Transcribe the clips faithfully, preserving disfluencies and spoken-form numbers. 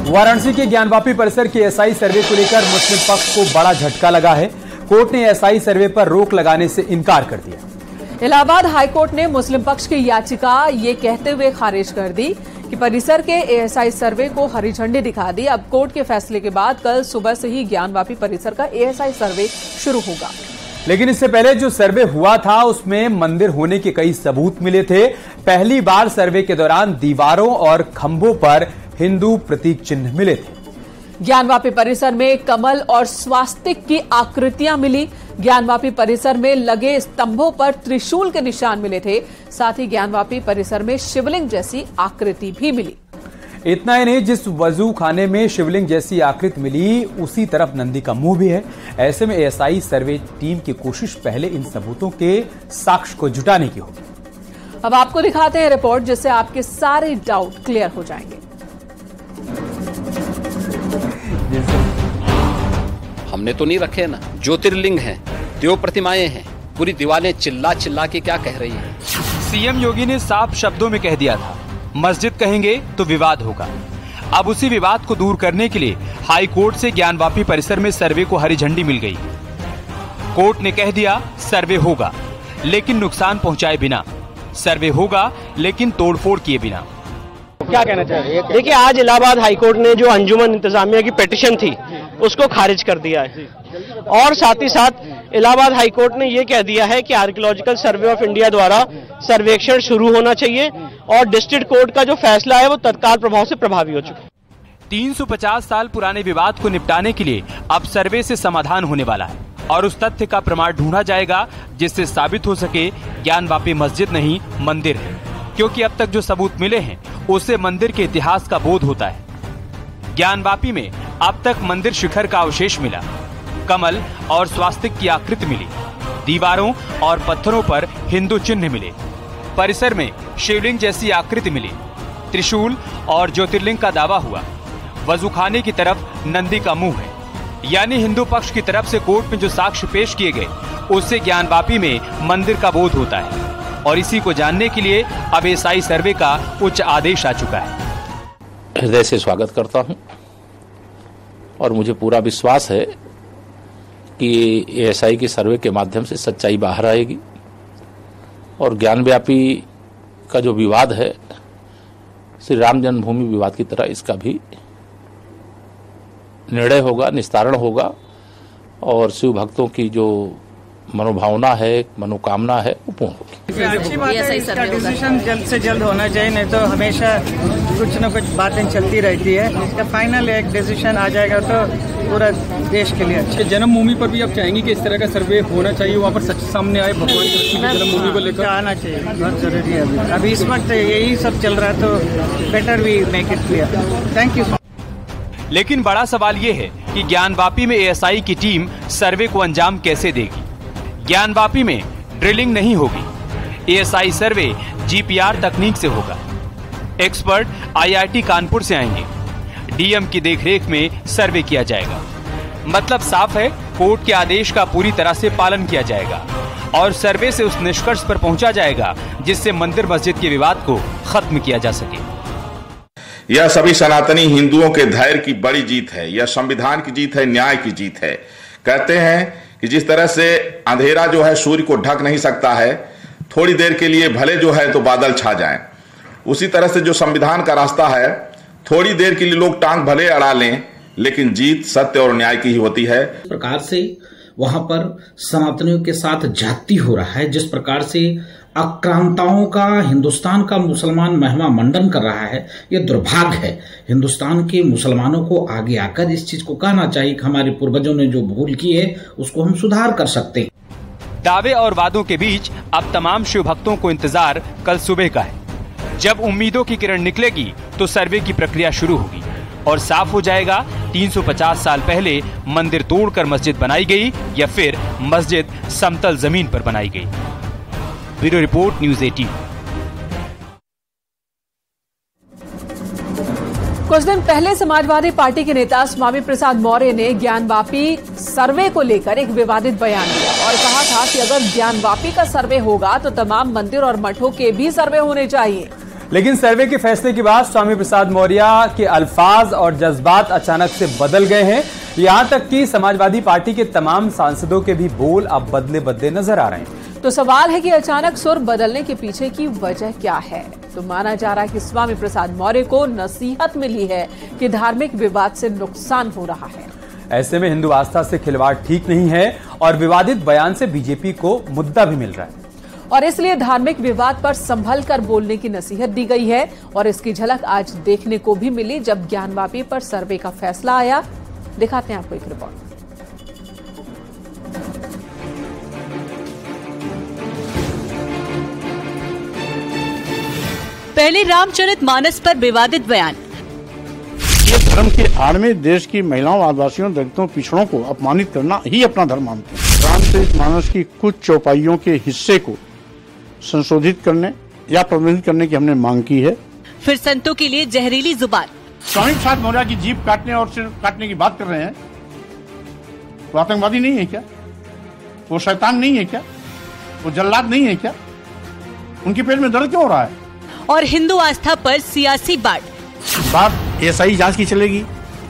वाराणसी के ज्ञानवापी परिसर के एसआई सर्वे को लेकर मुस्लिम पक्ष को बड़ा झटका लगा है। कोर्ट ने एसआई सर्वे पर रोक लगाने से इनकार कर दिया। इलाहाबाद हाईकोर्ट ने मुस्लिम पक्ष की याचिका ये कहते हुए खारिज कर दी कि परिसर के एएसआई सर्वे को हरी झंडी दिखा दी। अब कोर्ट के फैसले के बाद कल सुबह से ही ज्ञानवापी परिसर का एएसआई सर्वे शुरू होगा। लेकिन इससे पहले जो सर्वे हुआ था उसमें मंदिर होने के कई सबूत मिले थे। पहली बार सर्वे के दौरान दीवारों और खंभों पर हिंदू प्रतीक चिन्ह मिले थे। ज्ञानवापी परिसर में कमल और स्वास्तिक की आकृतियां मिली। ज्ञानवापी परिसर में लगे स्तंभों पर त्रिशूल के निशान मिले थे। साथ ही ज्ञानवापी परिसर में शिवलिंग जैसी आकृति भी मिली। इतना ही नहीं, जिस वजू खाने में शिवलिंग जैसी आकृति मिली उसी तरफ नंदी का मुंह भी है। ऐसे में एएसआई सर्वे टीम की कोशिश पहले इन सबूतों के साक्ष्य को जुटाने की होगी। अब आपको दिखाते हैं रिपोर्ट जिससे आपके सारे डाउट क्लियर हो जाएंगे। हमने तो नहीं रखे ना, ज्योतिर्लिंग हैं, देव प्रतिमाएं हैं, पूरी दीवारें चिल्ला चिल्ला के क्या कह रही हैं। सीएम योगी ने साफ शब्दों में कह दिया था, मस्जिद कहेंगे तो विवाद होगा। अब उसी विवाद को दूर करने के लिए हाई कोर्ट से ज्ञानवापी परिसर में सर्वे को हरी झंडी मिल गई। कोर्ट ने कह दिया सर्वे होगा लेकिन नुकसान पहुंचाए बिना, सर्वे होगा लेकिन तोड़फोड़ किए बिना। क्या कहना चाहिए? देखिए, आज इलाहाबाद हाईकोर्ट ने जो अंजुमन इंतजामिया की पिटीशन थी उसको खारिज कर दिया है और साथ ही साथ इलाहाबाद हाईकोर्ट ने ये कह दिया है कि आर्कियोलॉजिकल सर्वे ऑफ इंडिया द्वारा सर्वेक्षण शुरू होना चाहिए और डिस्ट्रिक्ट कोर्ट का जो फैसला है वो तत्काल प्रभाव से प्रभावी हो चुका है। तीन सौ पचास साल पुराने विवाद को निपटाने के लिए अब सर्वे से समाधान होने वाला है और उस तथ्य का प्रमाण ढूंढा जाएगा जिससे साबित हो सके ज्ञानवापी मस्जिद नहीं मंदिर है, क्योंकि अब तक जो सबूत मिले हैं उससे मंदिर के इतिहास का बोध होता है। ज्ञानवापी में अब तक मंदिर शिखर का अवशेष मिला, कमल और स्वास्तिक की आकृति मिली, दीवारों और पत्थरों पर हिंदू चिन्ह मिले, परिसर में शिवलिंग जैसी आकृति मिली, त्रिशूल और ज्योतिर्लिंग का दावा हुआ, वजूखाने की तरफ नंदी का मुंह है। यानी हिंदू पक्ष की तरफ से कोर्ट में जो साक्ष्य पेश किए गए उससे ज्ञानवापी में मंदिर का बोध होता है और इसी को जानने के लिए अब एएसआई सर्वे का उच्च आदेश आ चुका है। हृदय से स्वागत करता हूं और मुझे पूरा विश्वास है कि एएसआई के सर्वे के माध्यम से सच्चाई बाहर आएगी और ज्ञानव्यापी का जो विवाद है श्री राम जन्मभूमि विवाद की तरह इसका भी निर्णय होगा, निस्तारण होगा और शिव भक्तों की जो मनोभावना है, मनोकामना है वो पूर्ण होगी। अच्छी बात है, इसका डिसीजन जल्द से जल्द होना चाहिए, नहीं तो हमेशा कुछ न कुछ बातें चलती रहती है। इसका फाइनल एक डिसीजन आ जाएगा तो पूरा देश के लिए अच्छा। जन्मभूमि पर भी आप चाहेंगे कि इस तरह का सर्वे होना चाहिए, वहाँ पर सच सामने आए, भगवान की जन्मभूमि को लेकर आना चाहिए, बहुत जरूरी है। अभी अभी इस वक्त यही सब चल रहा है तो better we make it clear. Thank you. लेकिन बड़ा सवाल ये है कि ज्ञानवापी में एएसआई की टीम सर्वे को अंजाम कैसे देगी। ज्ञानवापी में ड्रिलिंग नहीं होगी, एएसआई सर्वे जीपीआर तकनीक से होगा। एक्सपर्ट आईआईटी कानपुर से आएंगे, डीएम की देखरेख में सर्वे किया जाएगा। मतलब साफ है, कोर्ट के आदेश का पूरी तरह से पालन किया जाएगा और सर्वे से उस निष्कर्ष पर पहुंचा जाएगा जिससे मंदिर मस्जिद के विवाद को खत्म किया जा सके। यह सभी सनातनी हिंदुओं के धैर्य की बड़ी जीत है, यह संविधान की जीत है, न्याय की जीत है। कहते हैं कि जिस तरह से अंधेरा जो है सूर्य को ढक नहीं सकता है, थोड़ी देर के लिए भले जो है तो बादल छा जाएं, उसी तरह से जो संविधान का रास्ता है, थोड़ी देर के लिए लोग टांग भले अड़ा लें लेकिन जीत सत्य और न्याय की ही होती है। इस प्रकार से वहां पर सनातनियों के साथ जाति हो रहा है, जिस प्रकार से आक्रांताओं का हिंदुस्तान का मुसलमान महिमा मंडन कर रहा है, यह दुर्भाग्य है। हिंदुस्तान के मुसलमानों को आगे आकर इस चीज को कहना चाहिए कि हमारे पूर्वजों ने जो भूल की है उसको हम सुधार कर सकते हैं। दावे और वादों के बीच अब तमाम शिव भक्तों को इंतजार कल सुबह का है। जब उम्मीदों की किरण निकलेगी तो सर्वे की प्रक्रिया शुरू होगी और साफ हो जाएगा तीन सौ पचास साल पहले मंदिर तोड़कर मस्जिद बनाई गई या फिर मस्जिद समतल जमीन पर बनाई गई। ब्यूरो रिपोर्ट, न्यूज़ अठारह। कुछ दिन पहले समाजवादी पार्टी के नेता स्वामी प्रसाद मौर्य ने ज्ञानवापी सर्वे को लेकर एक विवादित बयान दिया और कहा था कि अगर ज्ञानवापी का सर्वे होगा तो तमाम मंदिर और मठों के भी सर्वे होने चाहिए। लेकिन सर्वे के फैसले के बाद स्वामी प्रसाद मौर्य के अल्फाज और जज्बात अचानक से बदल गए हैं। यहां तक कि समाजवादी पार्टी के तमाम सांसदों के भी बोल अब बदले बदले नजर आ रहे हैं। तो सवाल है कि अचानक सुर बदलने के पीछे की वजह क्या है? तो माना जा रहा है कि स्वामी प्रसाद मौर्य को नसीहत मिली है कि धार्मिक विवाद से नुकसान हो रहा है। ऐसे में हिंदू आस्था से खिलवाड़ ठीक नहीं है और विवादित बयान से बीजेपी को मुद्दा भी मिल रहा है और इसलिए धार्मिक विवाद पर संभल कर बोलने की नसीहत दी गई है। और इसकी झलक आज देखने को भी मिली जब ज्ञानवापी पर सर्वे का फैसला आया। दिखाते हैं आपको एक रिपोर्ट। पहले रामचरित मानस पर विवादित बयान। ये धर्म के आड़ में देश की महिलाओं, आदिवासियों, दलितों, पिछड़ों को अपमानित करना ही अपना धर्म मानते हैं। रामचरित मानस की कुछ चौपाइयों के हिस्से को संशोधित करने या प्रतिबंधित करने की हमने मांग की है। फिर संतों के लिए जहरीली जुबान। स्वामी प्रसाद मौर्य की जीभ काटने और सिर काटने की बात कर रहे हैं, वो आतंकवादी नहीं है क्या? वो शैतान नहीं है क्या? वो जल्लाद नहीं है क्या? उनके पेट में दर्द क्यों हो रहा है? और हिंदू आस्था पर सियासी बात बात एएसआई जांच की चलेगी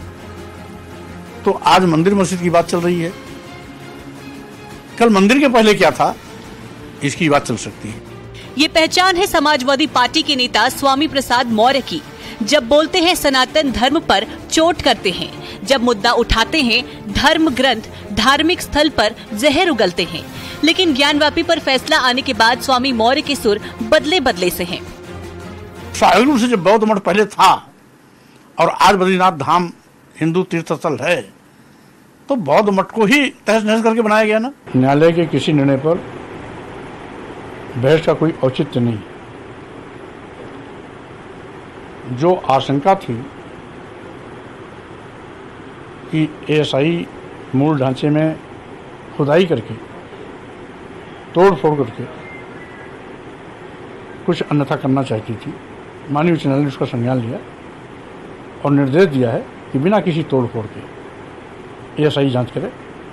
तो आज मंदिर मस्जिद की बात चल रही है, कल मंदिर के पहले क्या था इसकी बात चल सकती है। ये पहचान है समाजवादी पार्टी के नेता स्वामी प्रसाद मौर्य की। जब बोलते हैं सनातन धर्म पर चोट करते हैं, जब मुद्दा उठाते हैं धर्म ग्रंथ, धार्मिक स्थल पर जहर उगलते हैं। लेकिन ज्ञानवापी पर फैसला आने के बाद स्वामी मौर्य के सुर बदले बदले से हैं। स्वाभाविक रूप से जब बौद्ध मठ पहले था और आज बद्रीनाथ धाम हिंदू तीर्थ स्थल है तो बौद्ध मठ को ही तहस नहस करके बनाया गया ना। न्यायालय के किसी निर्णय पर बहस का कोई औचित्य नहीं। जो आशंका थी कि एएसआई मूल ढांचे में खुदाई करके तोड़ फोड़ करके कुछ अन्यथा करना चाहती थी, माननीय उच्च न्यायालय ने उसका संज्ञान लिया और निर्देश दिया है कि बिना किसी तोड़ फोड़ के एएसआई जांच करे।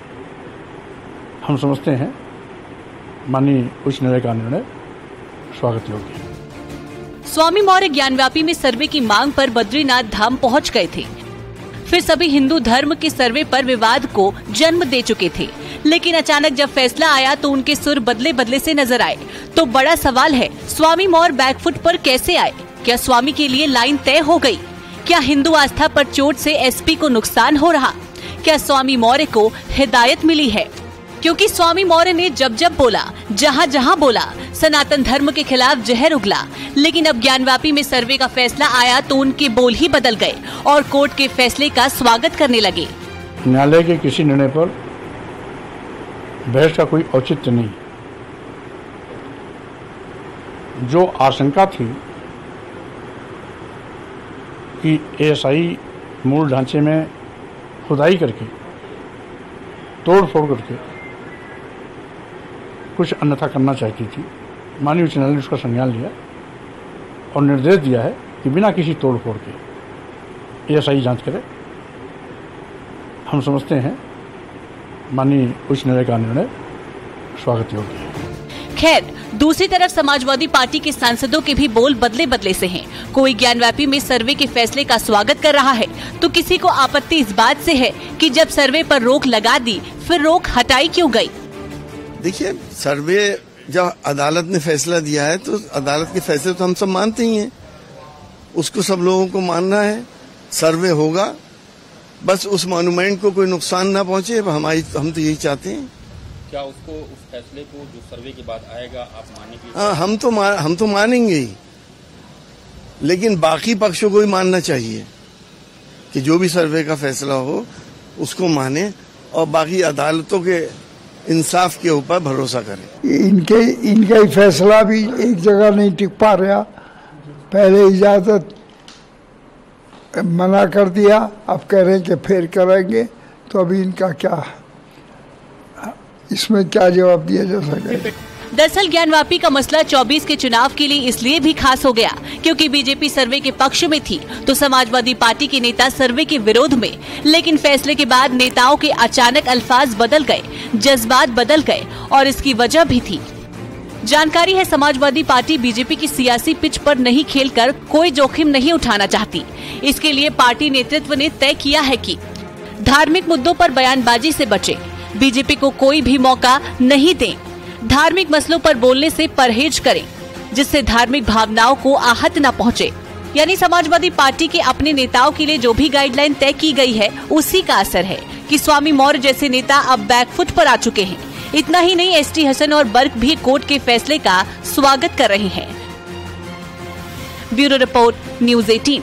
हम समझते हैं माननीय उच्च न्यायालय का निर्णय स्वागत योग्य है। स्वामी मौर्य ज्ञानव्यापी में सर्वे की मांग पर बद्रीनाथ धाम पहुंच गए थे। फिर सभी हिंदू धर्म के सर्वे पर विवाद को जन्म दे चुके थे। लेकिन अचानक जब फैसला आया तो उनके सुर बदले बदले से नजर आए। तो बड़ा सवाल है, स्वामी मौर्य बैकफुट पर कैसे आए? क्या स्वामी के लिए लाइन तय हो गई? क्या हिंदू आस्था पर चोट से एसपी को नुकसान हो रहा? क्या स्वामी मौर्य को हिदायत मिली है? क्योंकि स्वामी मौर्य ने जब जब बोला, जहाँ जहाँ बोला, सनातन धर्म के खिलाफ जहर उगला। लेकिन अब ज्ञानवापी में सर्वे का फैसला आया तो उनके बोल ही बदल गए और कोर्ट के फैसले का स्वागत करने लगे। न्यायालय के किसी निर्णय पर बहस का कोई औचित्य नहीं। जो आशंका थी कि एएसआई मूल ढांचे में खुदाई करके तोड़ फोड़ करके कुछ अन्यथा करना चाहती थी, माननीय उच्च न्यायालय ने उसका संज्ञान लिया और निर्देश दिया है कि बिना किसी तोड़ फोड़ के एएसआई जांच करे। हम समझते हैं माननीय उच्च न्यायालय का निर्णय स्वागत योग्य है। खैर, दूसरी तरफ समाजवादी पार्टी के सांसदों के भी बोल बदले बदले से हैं। कोई ज्ञानव्यापी में सर्वे के फैसले का स्वागत कर रहा है तो किसी को आपत्ति इस बात से है कि जब सर्वे पर रोक लगा दी फिर रोक हटाई क्यों गई? देखिए, सर्वे जब अदालत ने फैसला दिया है तो अदालत के फैसले तो हम सब मानते ही हैं, उसको सब लोगों को मानना है। सर्वे होगा, बस उस मॉन्यूमेंट को कोई नुकसान ना पहुंचे, हमारी हम तो यही चाहते हैं। क्या उसको उस फैसले को जो सर्वे के बाद आएगा आप मानेंगे? हाँ, हम तो मान, हम तो मानेंगे ही, लेकिन बाकी पक्षों को भी मानना चाहिए कि जो भी सर्वे का फैसला हो उसको माने और बाकी अदालतों के इंसाफ के ऊपर भरोसा करें। इनके इनका ही फैसला भी एक जगह नहीं टिक पा रहा। पहले इजाजत मना कर दिया, अब कह रहे हैं कि फिर करेंगे, तो अभी इनका क्या, इसमें क्या जवाब दिया जा सके? दरअसल ज्ञानवापी का मसला चौबीस के चुनाव के लिए इसलिए भी खास हो गया क्योंकि बीजेपी सर्वे के पक्ष में थी तो समाजवादी पार्टी के नेता सर्वे के विरोध में। लेकिन फैसले के बाद नेताओं के अचानक अल्फाज बदल गए, जज्बात बदल गए और इसकी वजह भी थी। जानकारी है समाजवादी पार्टी बीजेपी की सियासी पिच पर नहीं खेलकर कोई जोखिम नहीं उठाना चाहती। इसके लिए पार्टी नेतृत्व ने तय किया है कि धार्मिक मुद्दों पर बयानबाजी से बचे, बीजेपी को कोई भी मौका नहीं दें, धार्मिक मसलों पर बोलने से परहेज करें, जिससे धार्मिक भावनाओं को आहत न पहुंचे। यानी समाजवादी पार्टी के अपने नेताओं के लिए जो भी गाइडलाइन तय की गई है उसी का असर है कि स्वामी मौर्य जैसे नेता अब बैकफुट पर आ चुके हैं। इतना ही नहीं, एस टी हसन और बर्क भी कोर्ट के फैसले का स्वागत कर रहे हैं। ब्यूरो रिपोर्ट, न्यूज़ अठारह।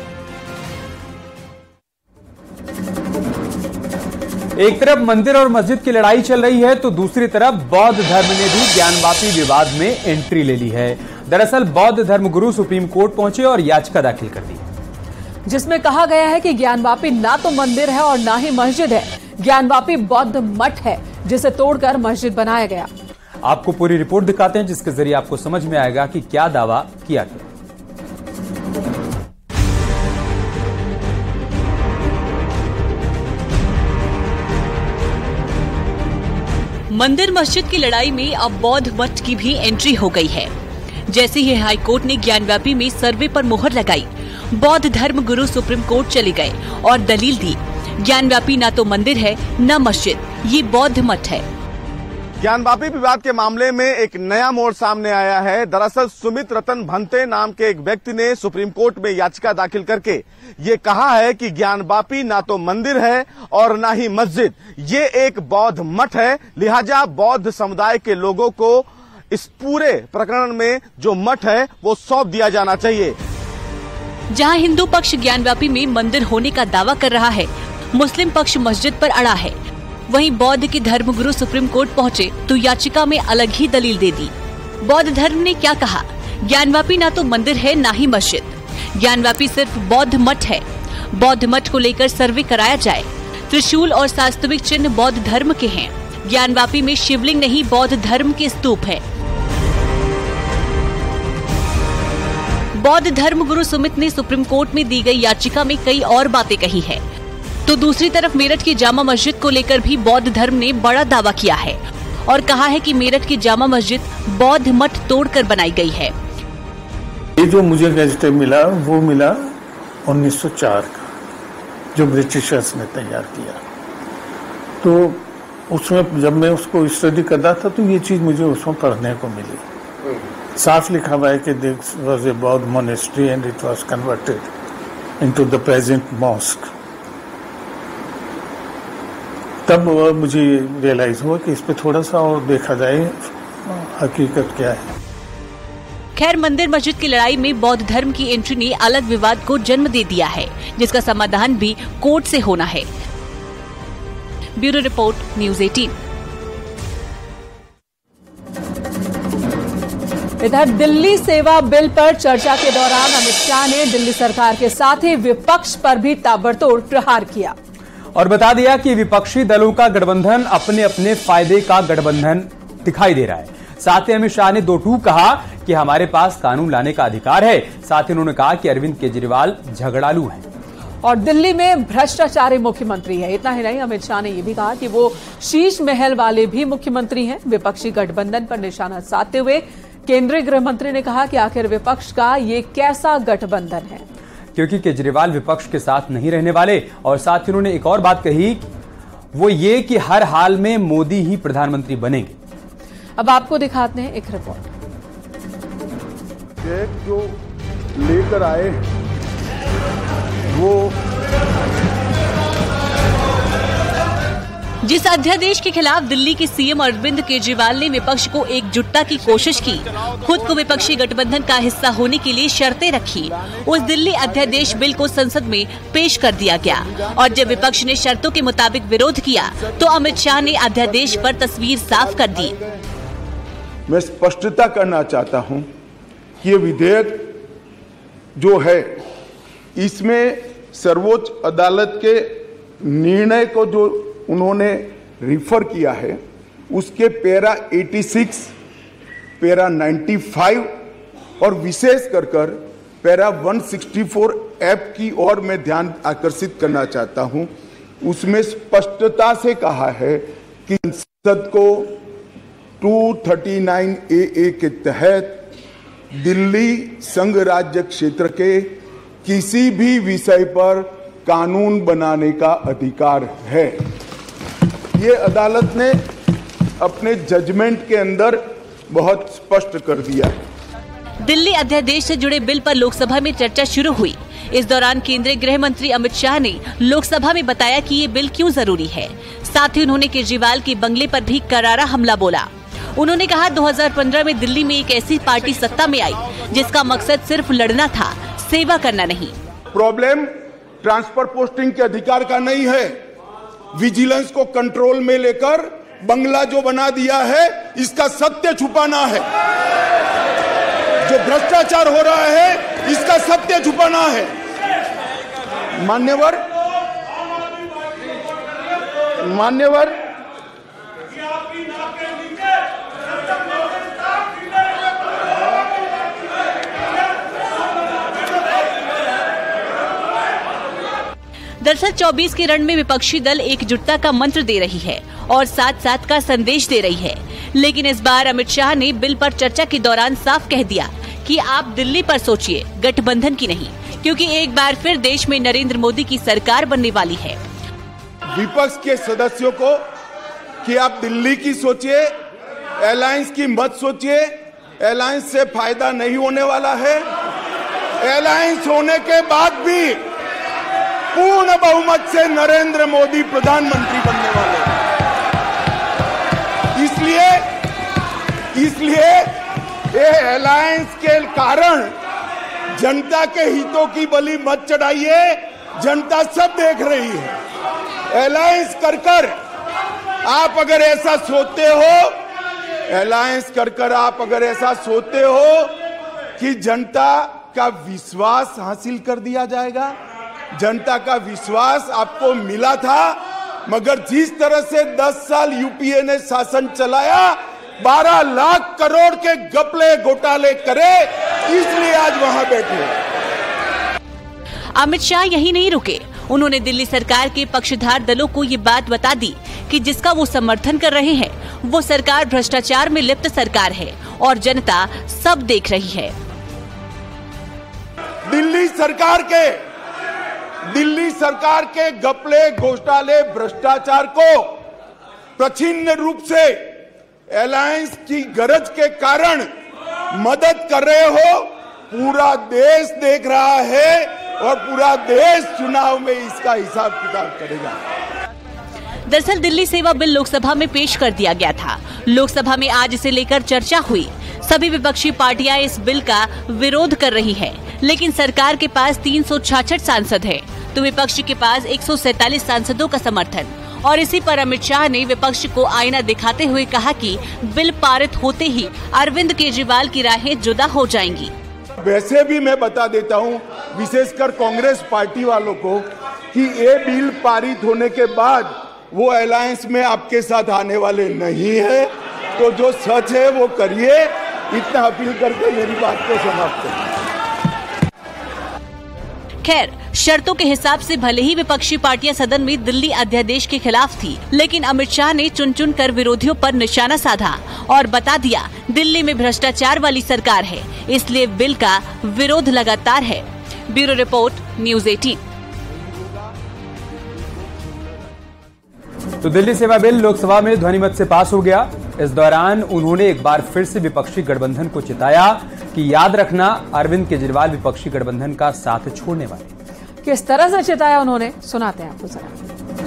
एक तरफ मंदिर और मस्जिद की लड़ाई चल रही है तो दूसरी तरफ बौद्ध धर्म ने भी ज्ञानवापी विवाद में एंट्री ले ली है। दरअसल बौद्ध धर्म गुरु सुप्रीम कोर्ट पहुंचे और याचिका दाखिल कर दी, जिसमें कहा गया है कि ज्ञानवापी ना तो मंदिर है और ना ही मस्जिद है, ज्ञानवापी बौद्ध मठ है जिसे तोड़कर मस्जिद बनाया गया। आपको पूरी रिपोर्ट दिखाते हैं जिसके जरिए आपको समझ में आएगा कि क्या दावा किया गया। मंदिर मस्जिद की लड़ाई में अब बौद्ध मठ की भी एंट्री हो गई है। जैसे ही हाईकोर्ट ने ज्ञानवापी में सर्वे पर मोहर लगाई, बौद्ध धर्म गुरु सुप्रीम कोर्ट चले गए और दलील दी, ज्ञानवापी न तो मंदिर है न मस्जिद, ये बौद्ध मठ है। ज्ञानवापी विवाद के मामले में एक नया मोड़ सामने आया है। दरअसल सुमित रतन भंते नाम के एक व्यक्ति ने सुप्रीम कोर्ट में याचिका दाखिल करके ये कहा है कि ज्ञानवापी ना तो मंदिर है और ना ही मस्जिद, ये एक बौद्ध मठ है, लिहाजा बौद्ध समुदाय के लोगों को इस पूरे प्रकरण में जो मठ है वो सौंप दिया जाना चाहिए। जहां हिंदू पक्ष ज्ञानवापी में मंदिर होने का दावा कर रहा है, मुस्लिम पक्ष मस्जिद पर अड़ा है। वहीं बौद्ध के धर्मगुरु सुप्रीम कोर्ट पहुंचे तो याचिका में अलग ही दलील दे दी। बौद्ध धर्म ने क्या कहा, ज्ञानवापी ना तो मंदिर है ना ही मस्जिद, ज्ञानवापी सिर्फ बौद्ध मठ है। बौद्ध मठ को लेकर सर्वे कराया जाए। त्रिशूल और वास्तविक चिन्ह बौद्ध धर्म के हैं। ज्ञानवापी में शिवलिंग नहीं बौद्ध धर्म के स्तूप है। बौद्ध धर्म गुरु सुमित ने सुप्रीम कोर्ट में दी गई याचिका में कई और बातें कही है। तो दूसरी तरफ मेरठ की जामा मस्जिद को लेकर भी बौद्ध धर्म ने बड़ा दावा किया है और कहा है कि मेरठ की जामा मस्जिद बौद्ध मठ तोड़कर बनाई गई है। ये जो मुझे गजटेब मिला वो मिला उन्नीस सौ चार का, जो ब्रिटिशर्स ने तैयार किया। तो उसमें जब मैं उसको स्टडी कर रहा था तो ये चीज मुझे उसमें पढ़ने को मिली। साफ लिखा हुआ है कि this was a Bauddh monastery and it was converted into the present mosque. तब मुझे रियलाइज हुआ कि इस पे थोड़ा सा और देखा जाए हकीकत क्या है। खैर, मंदिर मस्जिद की लड़ाई में बौद्ध धर्म की एंट्री ने अलग विवाद को जन्म दे दिया है, जिसका समाधान भी कोर्ट से होना है। ब्यूरो रिपोर्ट, न्यूज़ अठारह। इधर दिल्ली सेवा बिल पर चर्चा के दौरान अमित शाह ने दिल्ली सरकार के साथ ही विपक्ष पर भी ताबड़तोड़ प्रहार किया और बता दिया कि विपक्षी दलों का गठबंधन अपने अपने फायदे का गठबंधन दिखाई दे रहा है। साथ ही अमित शाह ने दो टूक कहा कि हमारे पास कानून लाने का अधिकार है। साथ ही उन्होंने कहा कि अरविंद केजरीवाल झगड़ालू हैं और दिल्ली में भ्रष्टाचारी मुख्यमंत्री है। इतना ही नहीं, अमित शाह ने यह भी कहा कि वो शीश महल वाले भी मुख्यमंत्री हैं। विपक्षी गठबंधन पर निशाना साधते हुए केंद्रीय गृह मंत्री ने कहा कि आखिर विपक्ष का ये कैसा गठबंधन है, क्योंकि केजरीवाल विपक्ष के साथ नहीं रहने वाले। और साथ ही उन्होंने एक और बात कही, वो ये कि हर हाल में मोदी ही प्रधानमंत्री बनेंगे। अब आपको दिखाते हैं एक रिपोर्ट। जो लेकर आए वो जिस अध्यादेश के खिलाफ दिल्ली के सीएम अरविंद केजरीवाल ने विपक्ष को एकजुटता की कोशिश की, खुद को विपक्षी गठबंधन का हिस्सा होने के लिए शर्तें रखी, उस दिल्ली अध्यादेश बिल को संसद में पेश कर दिया गया। और जब विपक्ष ने शर्तों के मुताबिक विरोध किया तो अमित शाह ने अध्यादेश पर तस्वीर साफ कर दी। मैं स्पष्टता करना चाहता हूं कि ये विधेयक जो है इसमें सर्वोच्च अदालत के निर्णय को जो उन्होंने रिफर किया है उसके पैरा छियासी, पैरा पचानवे और विशेष कर कर पैरा एक सौ चौंसठ एफ की ओर मैं ध्यान आकर्षित करना चाहता हूं। उसमें स्पष्टता से कहा है कि संसद को दो सौ उनतालीस ए ए के तहत दिल्ली संघ राज्य क्षेत्र के किसी भी विषय पर कानून बनाने का अधिकार है। ये अदालत ने अपने जजमेंट के अंदर बहुत स्पष्ट कर दिया। दिल्ली अध्यादेश से जुड़े बिल पर लोकसभा में चर्चा शुरू हुई। इस दौरान केंद्रीय गृह मंत्री अमित शाह ने लोकसभा में बताया कि ये बिल क्यों जरूरी है। साथ ही उन्होंने केजरीवाल के बंगले पर भी करारा हमला बोला। उन्होंने कहा दो हज़ार पंद्रह में दिल्ली में एक ऐसी पार्टी सत्ता में आई जिसका मकसद सिर्फ लड़ना था, सेवा करना नहीं। प्रॉब्लम ट्रांसफर पोस्टिंग के अधिकार का नहीं है, विजिलेंस को कंट्रोल में लेकर बंगला जो बना दिया है इसका सत्य छुपाना है। जो भ्रष्टाचार हो रहा है इसका सत्य छुपाना है। मान्यवर मान्यवर दरअसल चौबीस के रण में विपक्षी दल एकजुटता का मंत्र दे रही है और साथ साथ का संदेश दे रही है। लेकिन इस बार अमित शाह ने बिल पर चर्चा के दौरान साफ कह दिया कि आप दिल्ली पर सोचिए, गठबंधन की नहीं, क्योंकि एक बार फिर देश में नरेंद्र मोदी की सरकार बनने वाली है। विपक्ष के सदस्यों को कि आप दिल्ली की सोचिए, अलायंस की मत सोचिए, अलायंस से फायदा नहीं होने वाला है। अलायंस होने के बाद भी पूर्ण बहुमत से नरेंद्र मोदी प्रधानमंत्री बनने वाले हैं। इसलिए इसलिए ये अलायंस के कारण जनता के हितों की बलि मत चढ़ाइए। जनता सब देख रही है। अलायंस कर कर आप अगर ऐसा सोचते हो, अलायंस कर कर आप अगर ऐसा सोचते हो कि जनता का विश्वास हासिल कर दिया जाएगा, जनता का विश्वास आपको मिला था, मगर जिस तरह से दस साल यूपीए ने शासन चलाया, बारह लाख करोड़ के घपले घोटाले करे, इसलिए आज वहां बैठे। अमित शाह यही नहीं रुके। उन्होंने दिल्ली सरकार के पक्षधार दलों को ये बात बता दी कि जिसका वो समर्थन कर रहे हैं वो सरकार भ्रष्टाचार में लिप्त सरकार है और जनता सब देख रही है। दिल्ली सरकार के दिल्ली सरकार के घपले घोटाले भ्रष्टाचार को प्रछिन्न रूप से अलायंस की गरज के कारण मदद कर रहे हो, पूरा देश देख रहा है और पूरा देश चुनाव में इसका हिसाब किताब करेगा। दरअसल दिल्ली सेवा बिल लोकसभा में पेश कर दिया गया था। लोकसभा में आज इसे लेकर चर्चा हुई। सभी विपक्षी पार्टियां इस बिल का विरोध कर रही हैं, लेकिन सरकार के पास तीन सौ छियासठ सांसद हैं, तो विपक्ष के पास एक सौ सैतालीस सांसदों का समर्थन। और इसी पर अमित शाह ने विपक्ष को आईना दिखाते हुए कहा कि बिल पारित होते ही अरविंद केजरीवाल की राहें जुदा हो जाएंगी। वैसे भी मैं बता देता हूं, विशेषकर कांग्रेस पार्टी वालों को, कि ये बिल पारित होने के बाद वो अलायंस में आपके साथ आने वाले नहीं है। तो जो सच है वो करिए। इतना अपील करके मेरी बात को समाप्त करिए। खैर, शर्तों के हिसाब से भले ही विपक्षी पार्टियां सदन में दिल्ली अध्यादेश के खिलाफ थी, लेकिन अमित शाह ने चुन चुन कर विरोधियों पर निशाना साधा और बता दिया दिल्ली में भ्रष्टाचार वाली सरकार है, इसलिए बिल का विरोध लगातार है। ब्यूरो रिपोर्ट, न्यूज़ अठारह। तो दिल्ली सेवा बिल लोकसभा में ध्वनिमत से पास हो गया। इस दौरान उन्होंने एक बार फिर से विपक्षी गठबंधन को चिताया कि याद रखना, अरविंद केजरीवाल विपक्षी गठबंधन का साथ छोड़ने वाले। किस तरह से चिताया उन्होंने, सुनाते हैं आपको जरा।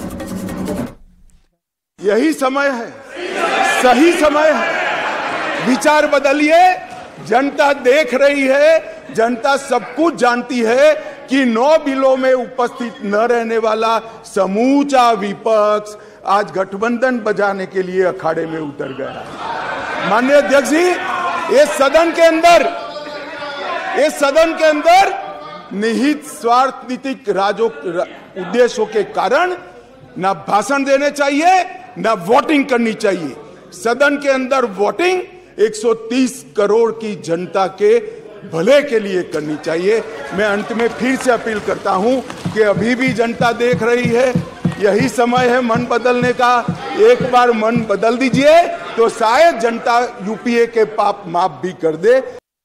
यही समय है, सही समय है, विचार बदलिए। जनता देख रही है, जनता सब कुछ जानती है कि नौ बिलों में उपस्थित न रहने वाला समूचा विपक्ष आज गठबंधन बजाने के लिए अखाड़े में उतर गया है। माननीय अध्यक्ष जी, ये सदन के अंदर ये सदन के अंदर निहित स्वार्थ नीतिक राजो उद्देश्यों के कारण ना भाषण देने चाहिए, ना वोटिंग करनी चाहिए। सदन के अंदर वोटिंग एक सौ तीस करोड़ की जनता के भले के लिए करनी चाहिए। मैं अंत में फिर से अपील करता हूं कि अभी भी जनता देख रही है, यही समय है मन बदलने का। एक बार मन बदल दीजिए तो शायद जनता यूपीए के पाप माफ भी कर दे।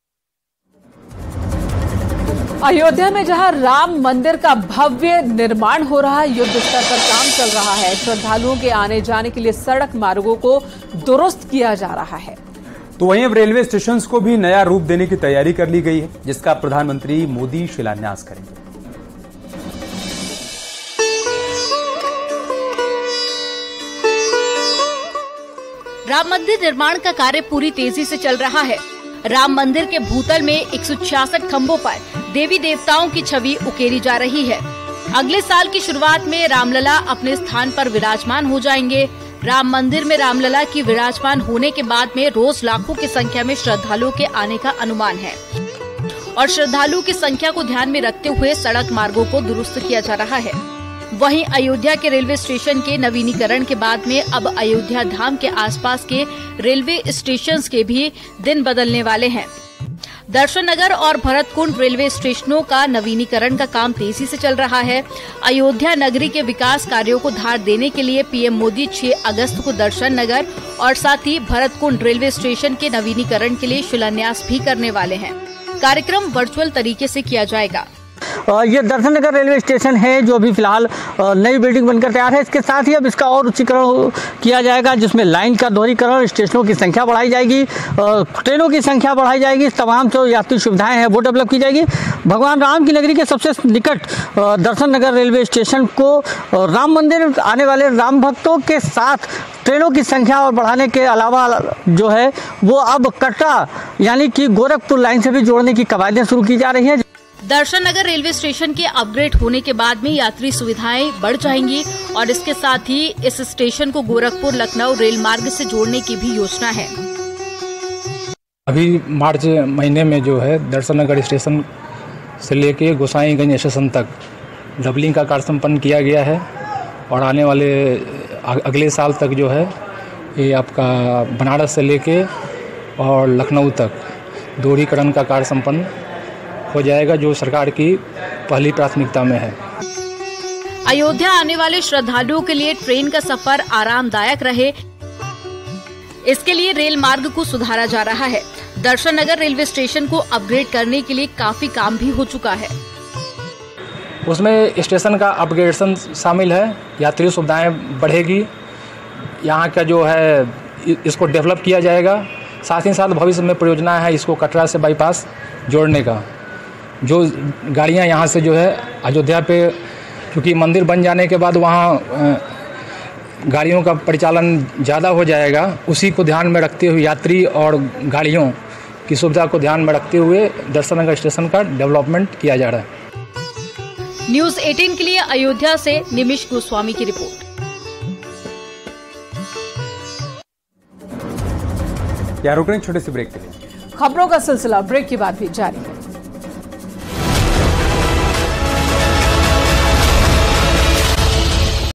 अयोध्या में जहां राम मंदिर का भव्य निर्माण हो रहा है, युद्ध स्तर पर काम चल रहा है। श्रद्धालुओं के आने जाने के लिए सड़क मार्गों को दुरुस्त किया जा रहा है। तो वहीं अब रेलवे स्टेशन को भी नया रूप देने की तैयारी कर ली गई है, जिसका प्रधानमंत्री मोदी शिलान्यास करेंगे। राम मंदिर निर्माण का कार्य पूरी तेजी से चल रहा है। राम मंदिर के भूतल में एक सौ छियासठ खम्भों पर देवी देवताओं की छवि उकेरी जा रही है। अगले साल की शुरुआत में रामलला अपने स्थान पर विराजमान हो जाएंगे। राम मंदिर में रामलला की विराजमान होने के बाद में रोज लाखों की संख्या में श्रद्धालुओं के आने का अनुमान है और श्रद्धालुओं की संख्या को ध्यान में रखते हुए सड़क मार्गों को दुरुस्त किया जा रहा है। वहीं अयोध्या के रेलवे स्टेशन के नवीनीकरण के बाद में अब अयोध्या धाम के आसपास के रेलवे स्टेशन के भी दिन बदलने वाले हैं। दर्शन नगर और भरतकुंड रेलवे स्टेशनों का नवीनीकरण का काम तेजी से चल रहा है। अयोध्या नगरी के विकास कार्यों को धार देने के लिए पीएम मोदी छह अगस्त को दर्शन नगर और साथ ही भरतकुंड रेलवे स्टेशन के नवीनीकरण के लिए शिलान्यास भी करने वाले हैं। कार्यक्रम वर्चुअल तरीके से किया जाएगा। ये दर्शन नगर रेलवे स्टेशन है जो अभी फिलहाल नई बिल्डिंग बनकर तैयार है। इसके साथ ही अब इसका और उच्चीकरण किया जाएगा, जिसमें लाइन का दोहरीकरण, स्टेशनों की संख्या बढ़ाई जाएगी, ट्रेनों की संख्या बढ़ाई जाएगी, तमाम जो यात्री सुविधाएं हैं वो डेवलप की जाएगी। भगवान राम की नगरी के सबसे निकट दर्शन नगर रेलवे स्टेशन को राम मंदिर आने वाले राम भक्तों के साथ ट्रेनों की संख्या और बढ़ाने के अलावा जो है वो अब कटरा यानी कि गोरखपुर लाइन से भी जोड़ने की कवायदें शुरू की जा रही हैं। दर्शन नगर रेलवे स्टेशन के अपग्रेड होने के बाद में यात्री सुविधाएं बढ़ जाएंगी और इसके साथ ही इस स्टेशन को गोरखपुर लखनऊ रेल मार्ग से जोड़ने की भी योजना है। अभी मार्च महीने में जो है दर्शन नगर स्टेशन से लेके गोसाईगंज स्टेशन तक डबलिंग का कार्य संपन्न किया गया है और आने वाले अगले साल तक जो है ये आपका बनारस से लेके और लखनऊ तक दोहरीकरण का कार्य संपन्न हो जाएगा, जो सरकार की पहली प्राथमिकता में है। अयोध्या आने वाले श्रद्धालुओं के लिए ट्रेन का सफर आरामदायक रहे, इसके लिए रेल मार्ग को सुधारा जा रहा है। दर्शन नगर रेलवे स्टेशन को अपग्रेड करने के लिए काफी काम भी हो चुका है। उसमें स्टेशन का अपग्रेडेशन शामिल है, यात्री सुविधाएं बढ़ेगी, यहाँ का जो है इसको डेवलप किया जाएगा। साथ ही साथ भविष्य में परियोजना है इसको कटरा से बाईपास जोड़ने का, जो गाड़ियां यहाँ से जो है अयोध्या पे, क्योंकि मंदिर बन जाने के बाद वहाँ गाड़ियों का परिचालन ज़्यादा हो जाएगा, उसी को ध्यान में रखते हुए यात्री और गाड़ियों की सुविधा को ध्यान में रखते हुए दर्शन नगर स्टेशन का डेवलपमेंट किया जा रहा है। न्यूज़ अठारह के लिए अयोध्या से निमिष गोस्वामी की रिपोर्ट। क्या रुक रहे हैं छोटे से ब्रेक के लिए? खबरों का सिलसिला ब्रेक के बाद भी जारी है।